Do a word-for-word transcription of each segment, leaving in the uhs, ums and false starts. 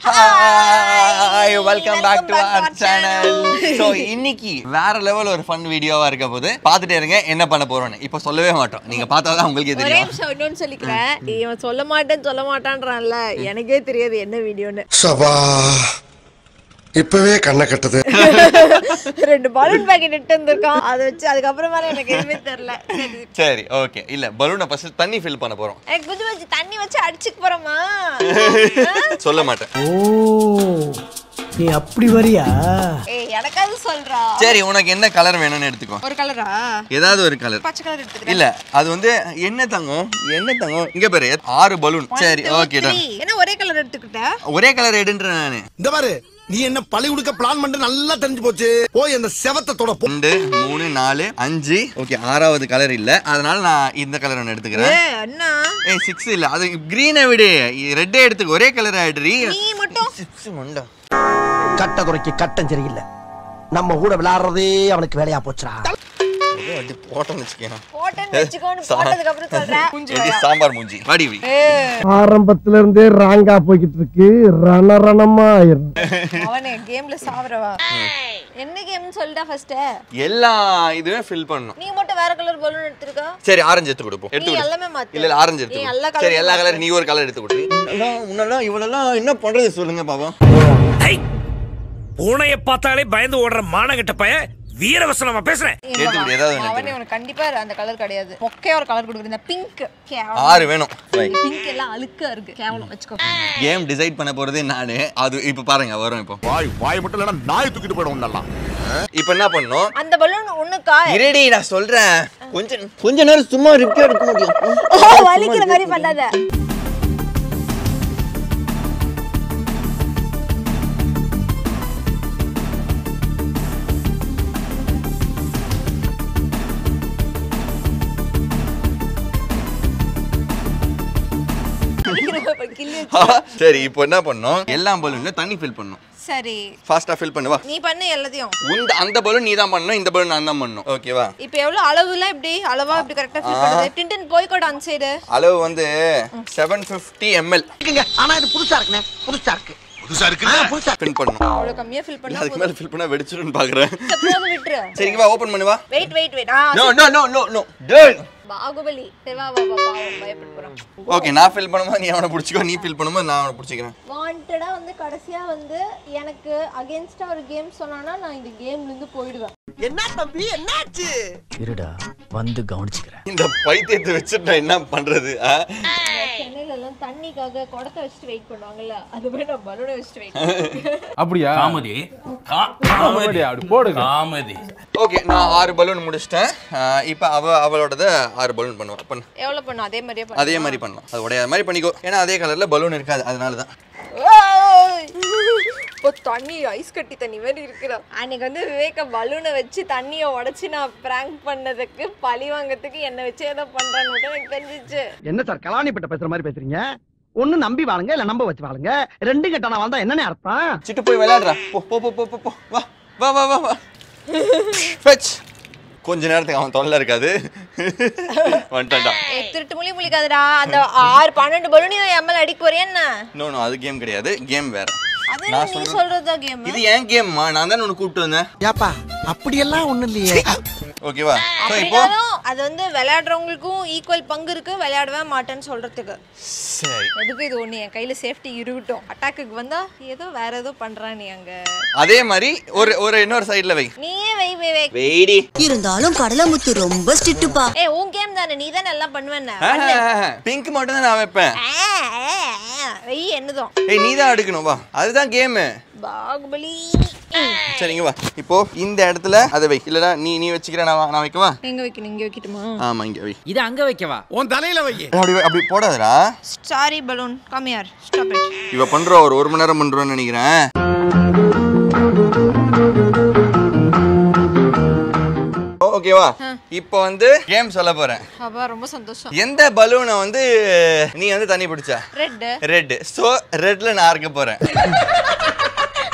Hi, welcome back to our channel. So இன்னைக்கு வேற level ஒரு ஃபன் வீடியோவா இருக்க போகுது. பாத்துட்டே இருங்க என்ன பண்ண போறோம்னு. இப்போ சொல்லவே மாட்டோம். நீங்க பார்த்தாதான் உங்களுக்கு தெரியும். ஒரே நிமிஷம் இன்னொன்னு சொல்லிக்கிறேன். இவன் சொல்ல மாட்டேன்னு சொல்ல மாட்டான்றான்ல. எனக்கே தெரியாது என்ன வீடியோன்னு. சபா இப்பவே கண்ண கட்டது. ரெண்டு பலூன் பாக்கெட் எடுத்து வந்திருக்கான். அத வச்சு அதுக்கு அப்புறமா எனக்கு எதுவுமே தெரியல. சரி ஓகே. இல்ல பலூனை ஃபர்ஸ்ட் தண்ணி ஃபில் பண்ண போறோம். எனக்கு கொஞ்சம் கொஞ்சம் தண்ணி வச்சு அடிச்சுக்க போறோமா? சொல்ல மாட்டேன். ஓ நீ அப்படி வரியா? ஏய் எனக்காவது சொல்றா. சரி உனக்கு என்ன கலர் வேணும்னு எடுத்துக்கோ. ஒரு கலரா? ஏதாவது ஒரு கலர். பச்சை கலர் எடுத்துக்கிறேன். இல்ல அது வந்து என்ன தங்கம்? என்ன தங்கம்? இங்க பாரு ஆறு பலூன். சரி ஓகே டன். என்ன ஒரே கலர் எடுத்துக்கிட்ட? ஒரே கலர் எடுன்றேன் நானு. இந்த பாரு நீ என்ன பழி கொடுக்க பிளான் பண்ண நல்லா தெரிஞ்சு போச்சு. போய் அந்த செவத்தை தொட. ரெண்டு மூணு நாலு அஞ்சு ஓகே ஆறாவது கலர் இல்ல அதனால நான் இந்த கலர் ஒன்னு எடுத்துக்கிறேன். ஏய் அண்ணா ஏய் சிக்ஸ் இல்ல அது கிரீனை விடு ரெட்டே எடுத்துக்க. ஒரே கலர் ஆயிடுறீ. நீ மட்டும் சிக்ஸ் மண்டா. கட்ட குறைக்கு கட்டம் சரியில்லை. நம்ம கூட விளையாடுறதே அவனுக்கு வேலையா போச்சுடா. அது போட்டோன்னு வச்சுக்கேன். போட்டோன்னு வெச்சுக்கோன்னு போட்டதுக்கு அப்புறம் சொல்றேன். இது சாம்பார் மூஞ்சி. வாடி வி. ஆரம்பத்துல இருந்தே ராங்கா போயிட்டு இருக்கு. ரணரணமா ஆயிரும். அவனே கேம்ல சாவறவா. என்ன கேம்னு சொல்டா ஃபர்ஸ்ட். எல்லா இதுவே ஃபில் பண்ணனும். நீ மட்டும் வேற கலர் பலூன் எடுத்துருக்க. சரி ஆரஞ்சு எடுத்து கொடுப்போம். எடுத்து நீ கொடு. எல்லாமே மாத்து. இல்ல இல்ல ஆரஞ்சு எடுத்து கொடு. சரி எல்லா கலர் நீ ஒரு கலர் எடுத்து கொடு. எல்லாம் முன்னெல்லாம் இவளெல்லாம் என்ன பண்றது சொல்லுங்க பாப்போம். பூனைய பார்த்தாலே பயந்து ஓடுற மானகட்ட பையன் வீரவசனமா பேசுறேன். எடுத்து கொடு ஏதாவது ஒன்னு. அவனே உனக்கு கண்டிப்பா அந்த கலர் கிடையாது. மொக்கையா ஒரு கலர் கொடுக்குறேன். பிங்க். ஆறு வேணும். பிங்க் எல்லாம் அழுக்கா இருக்கு. கேவலம் வெச்சுக்கோ. கேம் டிசைட் பண்ண போறதே நானு. அது இப்ப பாருங்க வரும் இப்போ. வாய் வாய் மட்டும் இல்லனா நாய் தூக்கிட்டு போய்டும் நல்லா. இப்போ என்ன பண்ணனும்? அந்த பலூன் உனக்கா? இரடி நான் சொல்றேன். கொஞ்சம் கொஞ்ச நேரம் சும்மா ரிப்ளை எடுக்க முடியும். வலிக்கிற மாதிரி பண்ணாத. சரி இப்போ என்ன பண்ணனும்? எல்லா பலூன்ல தண்ணி ஃபில் பண்ணனும். சரி ஃபாஸ்டா ஃபில் பண்ணு வா. நீ பண்ணு எல்லாத்தையும். இந்த அந்த பலூன் நீ தான் பண்ணனும். இந்த பலூன் நான் தான் பண்ணனும். ஓகேவா? இப்போ எவ்வளவு அளவுல இப்படி அளவா இப்படி கரெக்ட்டா ஃபில் பண்ணுது. டின்டன் போய் கோட் ஆன் சைடு. அளவு வந்து seven fifty milliliters. ஆனா இது புதுசா இருக்குனே. புதுசா இருக்கு. புதுசா இருக்குனா புதுசா ஃபில் பண்ணனும். அவ்வளவு கம்மியா ஃபில் பண்ணா அதுக்கு மேல ஃபில் பண்ணா வெடிச்சிருன்னு பாக்குறேன். போதும் விட்டுரு. சரி இங்க வா ஓபன் பண்ணு வா. Wait wait wait. No no no no no. டேய் பாகுபலி. சரி வா வா வா பயப்பட போறோம். ஓகே நான் ஃபில் பண்ணும்போது நீ அவனை புடிச்சுக்கோ. நீ ஃபில் பண்ணும்போது நான் அவனை புடிச்சுக்கிறேன். வாண்டடா வந்து கடைசியா வந்து எனக்கு அகைன்ஸ்டா ஒரு கேம் சொன்னானா நான் இந்த கேம்ல இருந்து போய்டுவேன். என்ன தம்பி என்னாச்சு? இருடா வந்து கவனிச்சுக்கிறேன். இந்த பைத்தியத்தை வச்சிட்டு நான் என்ன பண்றது? சென்னையில எல்லாம் தண்ணிக்காக குடத்தை வச்சுட்டு வெயிட் பண்ணுவாங்கல்ல அது மாதிரி நான் பலூனை வச்சுட்டு வெயிட். அப்படியா? காமெடி காமெடி அப்படி போடுங்க. காமெடி. ஓகே நான் ஆறு பலூன் முடிச்சிட்டேன். இப்போ அவ அவளோடத ஆறு பலூன் பண்ணுவா. பண்ணு. எவ்வளவு பண்ணு அதே மாதிரியே பண்ணு. அதே மாதிரி பண்ணலாம். அது உடையாத மாதிரி பண்ணிக்கோ. ஏன்னா அதே கலர்ல பலூன் இருக்காது அதனால தான். இப்போ தண்ணி ஐஸ் கட்டி தண்ணி மாதிரி இருக்குடா. அன்னைக்கு வந்து விவேக பலூனை வச்சு தண்ணியை உடைச்சு நான் பிராங்க் பண்ணதுக்கு பழி வாங்கறதுக்கு என்ன வச்சு ஏதோ பண்றான்னு மட்டும் எனக்கு தெரிஞ்சிச்சு. என்ன சார் கலாணிப்பட்ட பேசுற மாதிரி பேசுறீங்க? ஒண்ணு நம்பி வாழுங்க இல்ல நம்ப வச்சு வாழுங்க. ரெண்டு கட்ட நான் வந்தா என்னன்னு அர்த்தம்? சிட்டு போய் விளையாடுறா. போ போ போ போ போ வா வா வா வா வா. ஃபெச். கொஞ்ச நேரத்துக்கு அவன் தொல்லை இருக்காது. வந்துட்டான்டா. ஏய் திருட்டு முழி முழிக்காதடா. அந்த ஆறு பன்னெண்டு பலூனையும் எம்எல் அடிக்க போறியா என்ன? நோ நோ அது கேம் கிடையாது. கேம் வேற. அது நீ சொல்றதா கேம். இது ஏன் கேம்மா? நான் தான் உன்னை கூப்பிட்டு வந்தேன். ஏப்பா அப்படி எல்லாம் ஒண்ணு இல்லையே. ஓகேவா? சோ இப்போ அது வந்து விளையாடுறவங்களுக்கும் ஈக்குவல் பங்கு இருக்கு. விளையாடவே மாட்டேன்னு சொல்றதுக்கு. சரி. எதுக்கு இது ஒண்ணு என் கையில சேஃப்டி இருக்கட்டும். அட்டாக்குக்கு வந்தா ஏதோ வேற ஏதோ பண்றா நீ அங்க. அதே மாதிரி ஒரு ஒரு இன்னொரு சைடுல வை. நீயே வை விவேக். வெயிடி. இருந்தாலும் கடலமுத்து ரொம்ப ஸ்ட்ரிக்ட்பா. ஏய் உன் கேம் தானே நீ தான எல்லாம் பண்ணுவேன்னா. பிங்க் மட்டும் தான் நான் வைப்பேன். வை என்னதும். ஏய் நீ தான் எடுக்கணும் வா. அதுதான் கேம். பாகுபலி. சரிங்க வா. இப்போ இந்த இடத்துல அதை வை. இல்லனா நீ நீ வச்சுக்கிற நான் நான் வைக்கவா? எங்க வைக்கணும்? இங்க வைக்கட்டுமா? ஆமா இங்க வை. இது அங்க வைக்கவா? உன் தலையில வை. அப்படி அப்படி போடாதடா. ஸ்டாரி balloon come here. Stop it. இவ பண்றா ஒரு ஒரு மணி நேரம் பண்றோம்னு நினைக்கிறேன். ஓகேவா? இப்போ வந்து கேம் சொல்ல போறேன். அப்பா ரொம்ப சந்தோஷம். எந்த பலூனை வந்து நீ வந்து தண்ணி பிடிச்ச? ரெட். ரெட். சோ ரெட்ல நான் இருக்க போறேன்.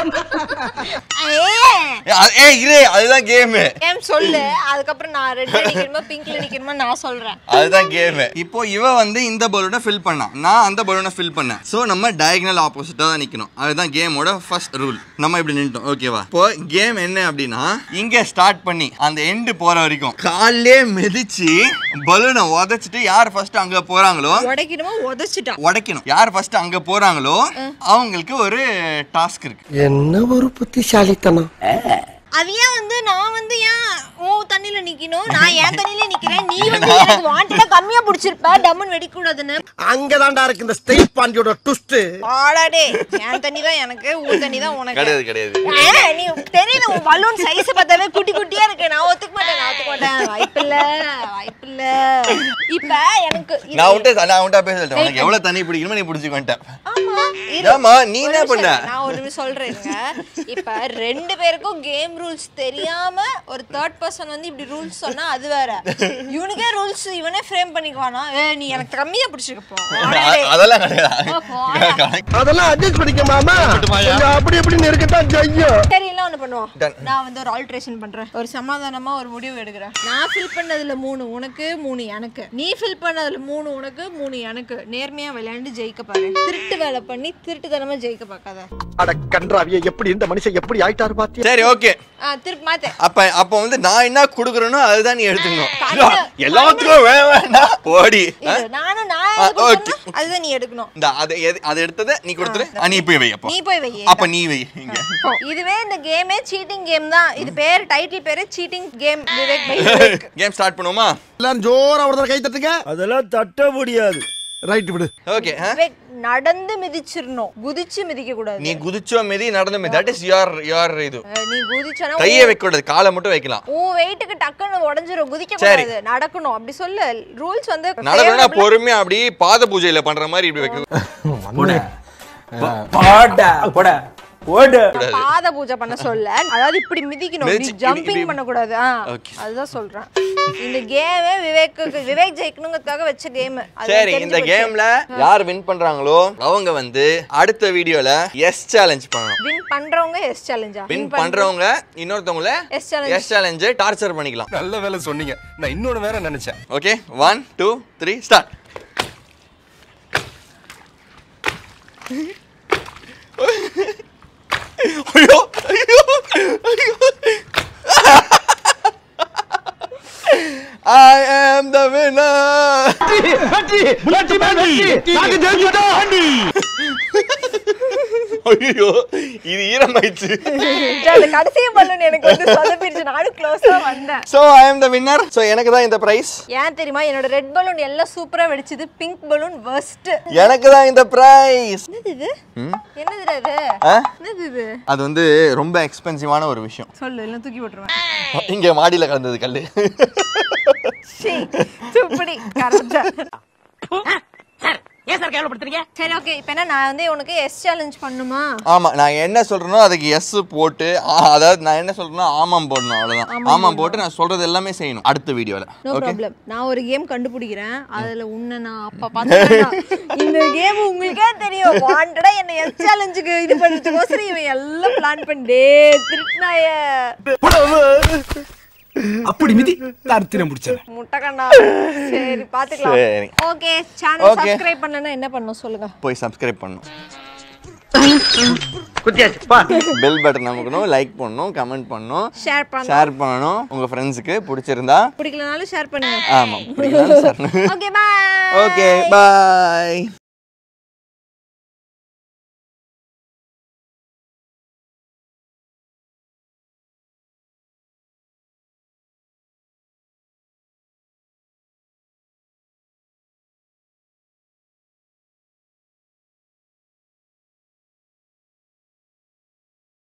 ஏய் இரு, அதுதான் கேம். கேம் சொல்லு, அதுக்கு அப்புறம் நான் ரெட்ல நிக்கணுமா பிங்க்ல நிக்கணுமா நான் சொல்றேன். அதுதான் கேம். இப்போ இவ வந்து இந்த பலூனை ஃபில் பண்ணா, நான் அந்த பலூனை ஃபில் பண்ணேன். சோ நம்ம டயகனல் ஆப்போசிட்டா தான் நிக்கணும். அதுதான் கேமோட ஃபர்ஸ்ட் ரூல். நம்ம இப்படி நின்னுட்டோம், ஓகேவா? இப்போ கேம் என்ன அப்படின்னா, இங்க ஸ்டார்ட் பண்ணி அந்த எண்ட் போற வரைக்கும் கால்லே மிதிச்சு பலூனை உதைச்சிட்டு யார் ஃபர்ஸ்ட் அங்க போறாங்களோ உடைக்கணுமா உதைச்சிட்டா உடைக்கணும். யார் ஃபர்ஸ்ட் அங்க போறாங்களோ அவங்களுக்கு ஒரு டாஸ்க் இருக்கு. என்ன ஒரு புத்திசாலித்தனம். அதையே வந்து நான் வந்து ஏன் ஓ தண்ணில நிக்கணும், நான் ஏன் தண்ணில நிக்கிறேன், நீ வந்து எனக்கு வாண்டடா கம்மியா புடிச்சிருப்ப, டம்மன் வெடிக்க கூடாதுன்னு. அங்கதான்டா இருக்கு இந்த ஸ்டேட் பாண்டியோட ட்விஸ்ட். ஆடாடே, ஏன் தண்ணி தான் எனக்கு, ஊ தண்ணி தான் உனக்கு. கிடையாது கிடையாது. ஏ நீ தெரியல, உன் பலூன் சைஸ் பார்த்தாவே குட்டி குட்டியா இருக்கு. நான் ஒத்துக்க மாட்டேன், நான் ஒத்துக்க மாட்டேன். வாய்ப்பில்ல வாய்ப்பில்ல. இப்ப எனக்கு நான் உன்ட்ட நான் உன்ட்ட பேசல, உனக்கு எவ்வளவு தண்ணி பிடிக்கணுமோ நீ பிடிச்சு வந்துட்ட. ஆமா ஆமா, நீ என்ன பண்ண? நான் ஒரு நிமிஷம் சொல்றேங்க. இப்ப ரெண்டு பேருக்கும் கேம் ரூல்ஸ் தெரியாம ஒரு தேர்ட் பர்சன் வந்து இப்படி ரூல்ஸ் சொன்னா அது வேற. இவனுக்கே ரூல்ஸ் இவனே ஃப்ரேம் பண்ணிக்குவானா, ஏ நீ எனக்கு கம்மியா பிடிச்சிருக்க போ. அதெல்லாம் கிடையாது. அதெல்லாம் அட்ஜஸ்ட் பண்ணிக்க மாமா. அப்படி எப்படி இருக்கத்தான் செய்யும். சரி எல்லாம் ஒண்ணு பண்ணுவோம். நான் வந்து ஒரு ஆல்ட்ரேஷன் பண்றேன். ஒரு சமாதானமா ஒரு முடிவு எடுக்கிறேன். நான் ஃபில் பண்ணதுல மூணு உனக்கு, மூணு எனக்கு. நீ ஃபில் பண்ணதுல மூணு உனக்கு, மூணு எனக்கு. நேர்மையா விளையாண்டு ஜெயிக்க பாரு. திருட்டு வேலை பண்ணி திருட்டுத்தனமா ஜெயிக்க பார்க்காத. அட கன்றாவியே, எப்படி இந்த மனுஷன் எப்படி ஆயிட்டாரு பாத்தியா? சரி ஓகே. ஆ திருப்பி மாத்து. அப்ப அப்ப வந்து நான் என்ன குடுக்குறேனோ அதுதான் நீ எடுத்துக்கணும். எல்லாத்துக்கும் வேணாம் வேண்டாம் போடி. நானும் நான் எடுக்கணும், அதுதான் நீ எடுக்கணும். இந்த அது அது எடுத்தத நீ கொடுத்துரு. நீ போய் வை. அப்ப நீ போய் வை. அப்ப நீ வை இங்க. இதுவே இந்த கேமே சீட்டிங் கேம் தான். இது பேர் டைட்டில் பேரு cheating game. Vivek bye Vivek. Game start பண்ணுவோமா? எல்லாரும் ஜோரா ஒரு கை தட்டுங்க. அதெல்லாம் தட்ட முடியாது. ரைட் விடு. ஓகே. விவேக் நடந்து மிதிச்சிரணும், குதிச்சு மிதிக்க கூடாது. நீ குதிச்சோ மிதி நடந்து மிதி. தட் இஸ் யுவர் யுவர் இது. நீ குதிச்சனா கையை வைக்க கூடாது, காலை மட்டும் வைக்கலாம். ஓ வெயிட்க்கு டக்குன்னு உடைஞ்சிரும். குதிக்க கூடாது, நடக்கணும். அப்படி சொல்ல ரூல்ஸ் வந்து நடக்கணும்னா பொறுமையா அப்படி பாத பூஜையில பண்ற மாதிரி இப்படி வைக்க. போட போட போட போட பாத பூஜை பண்ண சொல்ல, அதாவது இப்படி மிதிக்கணும், இப்படி ஜம்பிங் பண்ண கூடாது. அதுதான் சொல்றேன். இந்த கேமே விவேக் விவேக் ஜெயிக்கணும்ங்கிறதுக்காக வச்ச கேம். சரி, இந்த கேம்ல யார் வின் பண்றாங்களோ அவங்க வந்து அடுத்த வீடியோல எஸ் சேலஞ்ச் பண்ணணும். வின் பண்றவங்க எஸ் சேலஞ்சா? வின் பண்றவங்க இன்னொருத்தவங்கள yes challenge yes challenge torture பண்ணிக்கலாம். நல்ல வேலை சொன்னீங்க, நான் இன்னொன்னு வேற நினைச்சேன். Okay, one two three start. ஐயோ ஐயோ ஐயோ. I am the winner. வெற்றி வெற்றி வெற்றி. நாங்க ஜெயிச்சிட்டோம். ஐயோ இது ஈரமாயிடுச்சு. அந்த கடைசி பலூன் எனக்கு வந்து சொதப்பிடுச்சு. நானும் க்ளோஸா வந்தேன். So I am the winner. So எனக்கு தான் இந்த பிரைஸ். ஏன் தெரியுமா? என்னோட ரெட் பலூன் எல்லாம் சூப்பரா வெடிச்சது, பிங்க் பலூன் வர்ஸ்ட். எனக்கு தான் இந்த பிரைஸ். என்னது இது? என்னது இது? என்னது இது? அது வந்து ரொம்ப எக்ஸ்பென்சிவான ஒரு விஷயம். சொல்லு, இல்ல தூக்கி போட்டுருவேன். இங்க மாடியில கிடந்தது கல்லு. சீ சுப்படி கரெக்ட்டா. சார் ஏன் சார் கேவலப்படுத்துறீங்க? சரி ஓகே, இப்போ என்ன நான் வந்து உனக்கு எஸ் சேலஞ்ச் பண்ணுமா? ஆமா, நான் என்ன சொல்றேனோ அதுக்கு எஸ் போட்டு, அதாவது நான் என்ன சொல்றேனோ ஆமாம் போடணும், அவ்வளவுதான். ஆமாம் போட்டு நான் சொல்றது எல்லாமே செய்யணும் அடுத்த வீடியோல. No problem. நான் ஒரு கேம் கண்டுபிடிக்கிறேன், அதுல உன்னை நான் அப்ப பார்த்தேன். இந்த கேம் உங்களுக்கே தெரியும், வாண்டடா என்ன எஸ் சேலஞ்சுக்கு இது பண்றதுக்கோசரம் இவன் எல்லாம் பிளான் பண்ணி திருட்னாய அப்படி மிதி தர்த்திரம் முடிச்சேன் முட்டைக்கண்ணா. சரி பாத்துக்கலாம். சரி ஓகே, சேனல் சப்ஸ்கிரைப் பண்ணலனா என்ன பண்ணனும் சொல்லுங்க? போய் சப்ஸ்கிரைப் பண்ணனும், குத்தியாச்சு பா. பெல் பட்டன் அமுக்கணும், லைக் பண்ணனும், கமெண்ட் பண்ணனும், ஷேர் பண்ணனும், ஷேர் பண்ணனும். உங்க ஃப்ரெண்ட்ஸ்க்கு பிடிச்சிருந்தா, பிடிக்கலனாலும் ஷேர் பண்ணுங்க. ஆமா பிடிக்கலனாலும் share. Okay bye. Okay by.